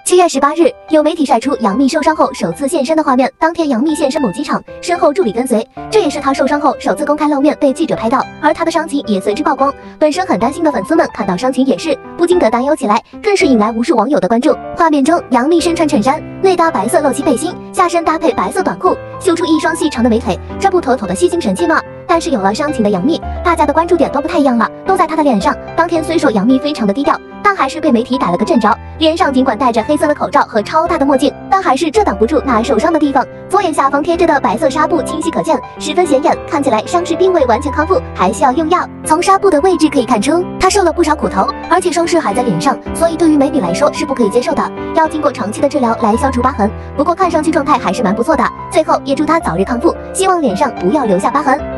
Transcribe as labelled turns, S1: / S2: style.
S1: 7月18日，有媒体晒出杨幂受伤后首次现身的画面。当天，杨幂现身某机场，身后助理跟随，这也是她受伤后首次公开露面，被记者拍到。而她的伤情也随之曝光。本身很担心的粉丝们看到伤情也是不禁的担忧起来，更是引来无数网友的关注。画面中，杨幂身穿衬衫，内搭白色露脐背心，下身搭配白色短裤，秀出一双细长的美腿，这不妥妥的吸睛神器吗？但是有了伤情的杨幂，大家的关注点都不太一样了，都在她的脸上。当天虽说杨幂非常的低调，但还是被媒体逮了个正着。脸上尽管戴着黑色的口罩和超大的墨镜，但还是遮挡不住那受伤的地方。左眼下方贴着的白色纱布清晰可见，十分显眼，看起来伤势并未完全康复，还需要用药。从纱布的位置可以看出，她受了不少苦头，而且伤势还在脸上，所以对于美女来说是不可以接受的，要经过长期的治疗来消除疤痕。不过看上去状态还是蛮不错的。最后也祝她早日康复，希望脸上不要留下疤痕。